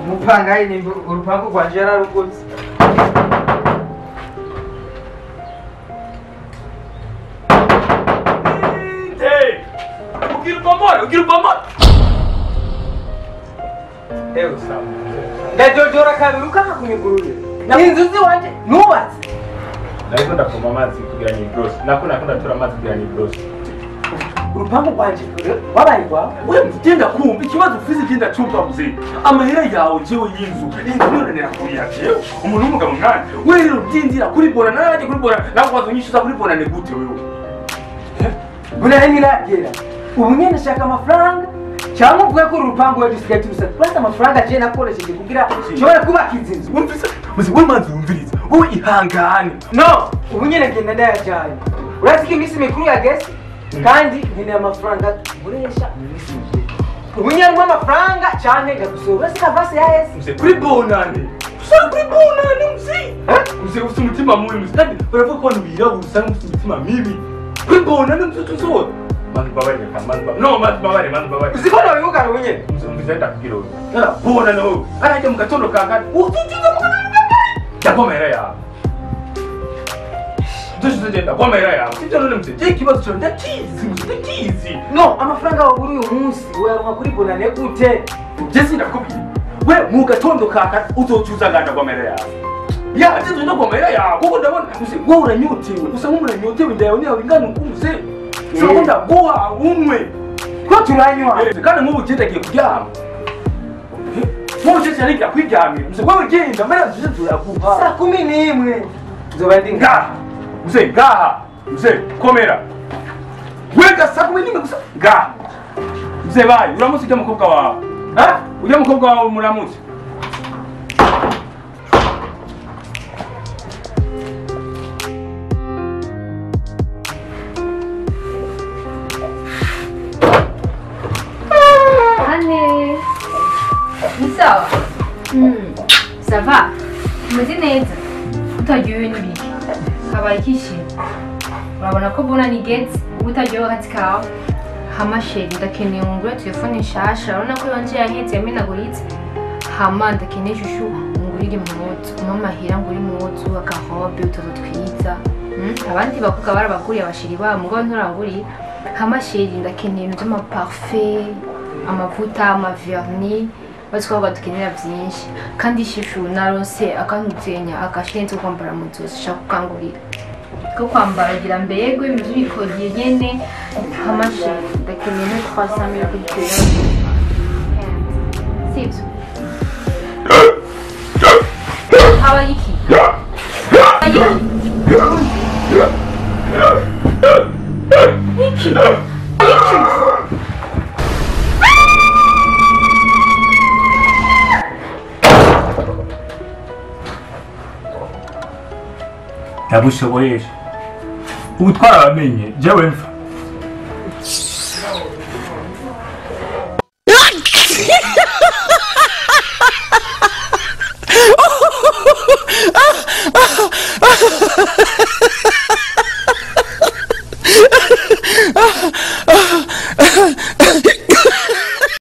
Mupangayi ni urupangu rwanje yararugutse. Ugira ubomora. Ewe sawa. Ndajojora kabiri ukanga kunyugurure. Inzu ziwanje nubatse. Nariko ndakoma amazi kugira ni bros. Nakunda tora amazi kugira ni bros. Urupangu rwanje wabaye kwa? Wewe mtenda kumva ikibazo ufise genda cumva muzee. Amahera yawe jewe y'inzu. Inzu yonera kuri yajewe. Umuntu w'umugabo nkani. Wewe rero ndindira kuri bona naje kuri bona nakwazo nyishuza kuri bona ne gute wewe. Buna niragera. Ubu nyene nashaka amafaranga cyangwa uvuga ko urupangu we dusigaye turusa twasa amafaranga je nakoresheje kugira nshobora kubaka inzu. Wumvise muzi we manzi wumviriza wowe ihangane. No, ubu nyene ngenda ndayajanye. Urafika iminsi mikuru ya gesi kandi nkeneye amafaranga uresha iminsi mikuru. Ubu nyene amafaranga cyane ngagusura sika vase ya esi. Mse kuri bonane. Usanga kuri bonane mse. Mse ufite umutima mubi mse. Kandi baravuga ko abantu birabura usanga ufite umutima mibi. Kuri bonane mse tuzoza. Manu babare kan no manu babare uzikora wibuka runye muzenda kugira wewe bona no araje mu gatondo kaka ututuza mu ndakomera ya ndagenda komera ya sibyo none mutse je kibazo cyo ndatizi no amafaranga waburi uyu munsi weyaronka kuri bonane gute je sindakubwiye we mu gatondo kaka uzocuza nganda komera ya atizo ndo komera ya kuko ndabona muse wowe uranyotewe usa nk'umuranyotewe ndayo ni ingana ukumuse Sokunda goa umwe. Ko turanywa. Kandi nk'ubu cyendagiye kuryama. Muje cyane kya kwiryamira. Mse wewe genda mara zije turakupa. Saa 11. Nzoba ndi ngaha. Mse ngaha. Mse komera. Weka saa 11 gusa. Ngaha. Mse bayi uramutse ujya mukobwa wawe. Ha? Ujya mukobwa wawe muramutse. Sawa. Ça va. Umeze neza. Utagiwe n'ibiki. Kabaye kishi. Urabona ko bona ni gets utagiwe hati kawe. Hamasheri ndakeneye ngura telefone nshasha. Urabona ko yanje yahetse yamenaguritse. Hama ndakeneye shushu ngurire impuzu. Mama hira nguri impuzu akahobe utozo twiza. Abandi bakuka barabaguriye abashiri ba mugo nturanguriye. Hamasheri ndakeneye ibintu by'ama parfait, amavuta, amavernis. Batwa dukenera byinshi kandi shishu narose akantuzenya agashenze kwambara muzozi shaka kangurira ko kwambara gira mbego ibintu bikodiye nyene hamashi ndakeneye 300,000 kuri sibyo hawa iki Yabushoboyeje ubu twaramenye jewe mfa